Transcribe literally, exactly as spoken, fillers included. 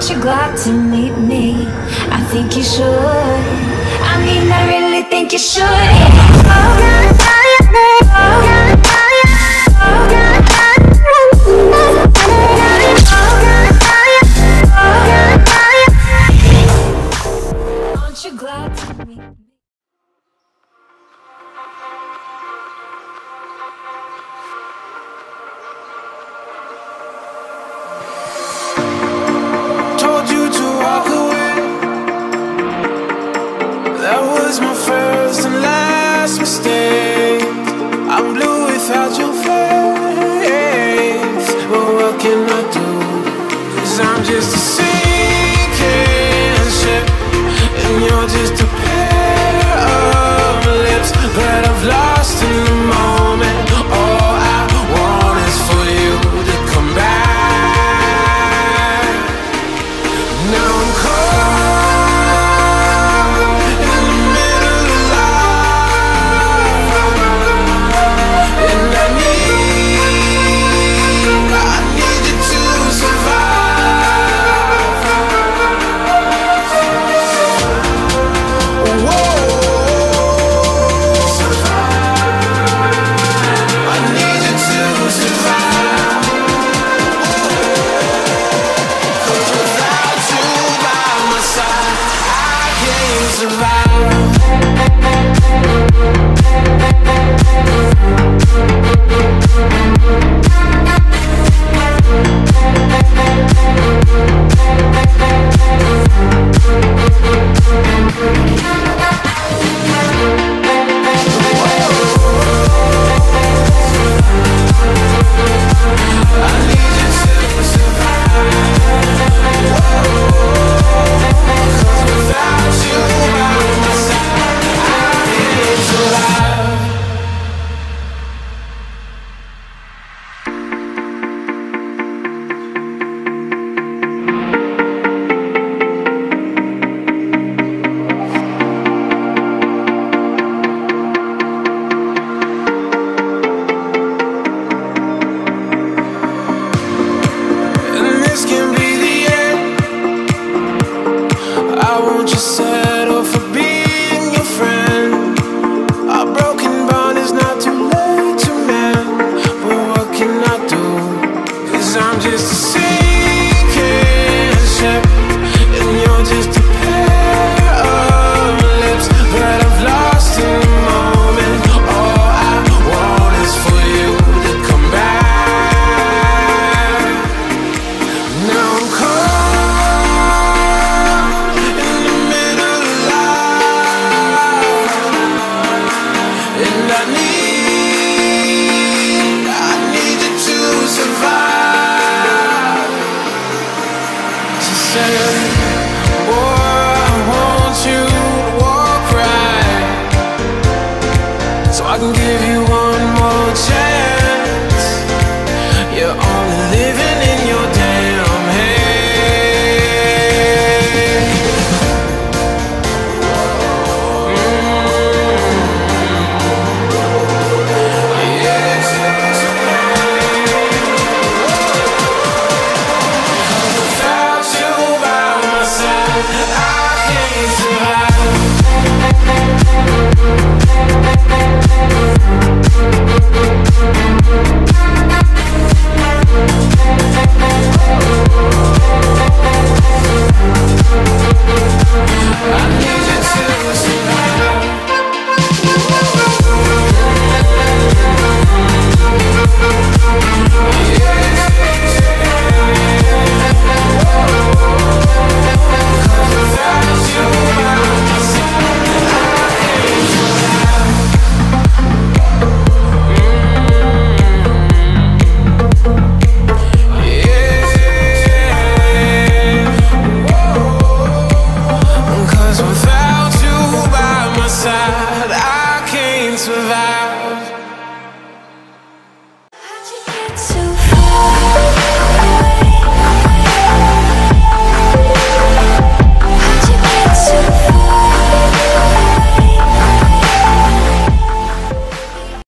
Aren't you glad to meet me? I think you should. I mean, I really think you should. Aren't you glad to meet me? Told you to walk away. That was my first and last mistake. I'm blue without your face. But what can I do? 'Cause I'm just a sinking ship, and you're just a pair of lips that I've lost in the moment. All I want is for you to come back. Now I'm caught in the middle of life, and I need, I need you to survive. Whoa, I need you to survive. 'Cause without you by my side, I can't survive. I need you to survive. 'Cause without you by my side, I can't survive. And this can be the end. I won't just settle for being your friend. Our broken bond is not too late to mend. But what can I do? 'Cause I'm just a sinking ship, and you're just a pair of lips that I've lost in the moment. All I want is for you to come back. Now I'm caught in the middle of life, and I need, I need you to survive. She said, boy, I want you to walk right, so I can give